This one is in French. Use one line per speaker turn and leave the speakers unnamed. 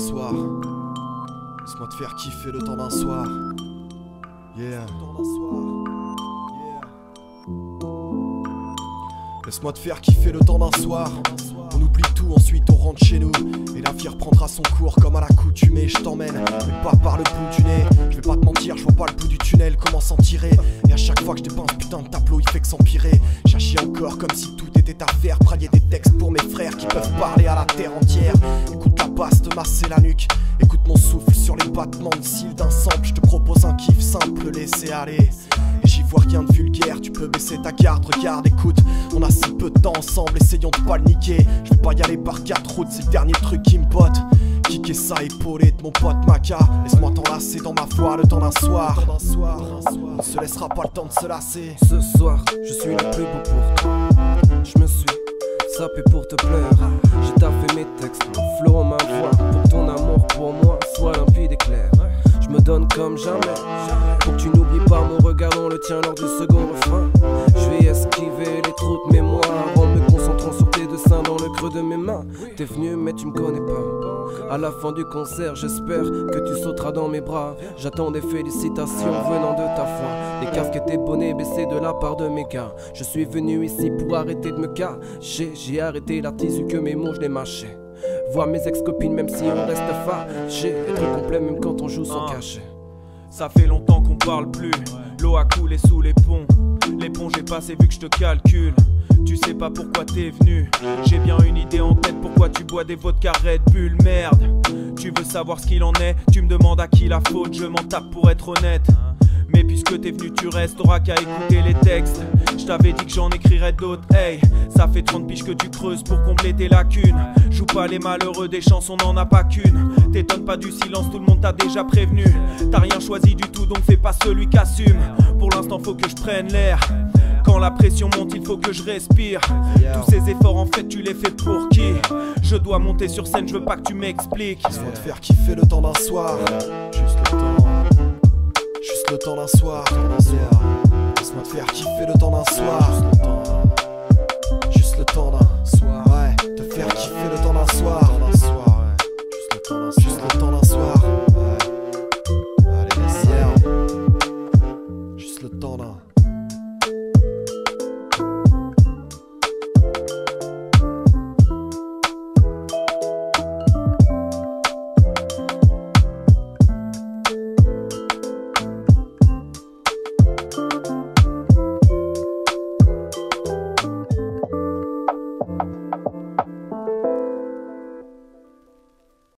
soir. Laisse-moi te faire kiffer le temps d'un soir. Yeah. Laisse-moi te faire kiffer le temps d'un soir. On oublie tout, ensuite on rentre chez nous. Et la vie reprendra son cours comme à l'accoutumée. Je t'emmène, mais pas par le bout du nez. Je vais pas te mentir, je vois pas le bout du tunnel, comment s'en tirer. Et à chaque fois que je dépeins ce putain de tableau, il fait que s'empirer. J'agis encore comme si tout était à faire. Brailler des textes pour mes frères qui peuvent parler à la terre entière. Écoute la basse te masser la nuque. Écoute mon souffle sur les battements de cils d'un sample. Je te propose un kiff simple, laisser aller. Et j'y vois rien de vulgaire, tu peux baisser ta garde, regarde, écoute. On a si peu de temps ensemble, essayons de pas le niquer. Je vais pas y aller par 4 routes, c'est le dernier truc qui me pote. Kicker ça, épaulé de mon pote Maca. Laisse-moi t'enlacer dans ma voix le temps d'un soir. On ne se laissera pas le temps de se lasser.
Ce soir, je suis le plus beau pour toi. Je me suis sapé pour te plaire. J'ai taffé mes textes, mon flow, ma voix. Pour que ton amour pour moi soit limpide et clair. Je me donne comme jamais. Pour que tu n'oublies pas mon regard dans le tien lors du second refrain. Je vais esquiver les trous de mémoire en me concentrant sur tes dessins dans le creux de mes mains. T'es venu mais tu me connais pas. À la fin du concert, j'espère que tu sauteras dans mes bras. J'attends des félicitations venant de ta foi. Des casques et tes bonnets baissés de la part de mes gars. Je suis venu ici pour arrêter de me cacher. J'ai arrêté l'artiste que mes mots je les mâchais. Voir mes ex-copines même si on reste fâché. Être complet même quand on joue sans cachet.
Ça fait longtemps qu'on parle plus. L'eau a coulé sous les ponts. L'éponge est passée vu que je te calcule. Tu sais pas pourquoi t'es venu. J'ai bien une idée en tête pourquoi tu bois des vodka Red Bull. Merde, tu veux savoir ce qu'il en est. Tu me demandes à qui la faute, je m'en tape pour être honnête. Mais puisque t'es venu tu restes, t'auras qu'à écouter les textes. Je t'avais dit que j'en écrirais d'autres, hey. Ça fait 30 piges que tu creuses pour combler tes lacunes. Joue pas les malheureux des chansons, n'en a pas qu'une. T'étonnes pas du silence, tout le monde t'a déjà prévenu. T'as rien choisi du tout donc fais pas celui qui assume. Pour l'instant faut que je prenne l'air. Quand la pression monte il faut que je respire. Tous ces efforts en fait tu les fais pour qui? Je dois monter sur scène, je veux pas que tu m'expliques.
Laisse-moi te faire kiffer le temps d'un soir. Juste le temps d'un soir. Laisse-moi te faire kiffer le temps d'un soir.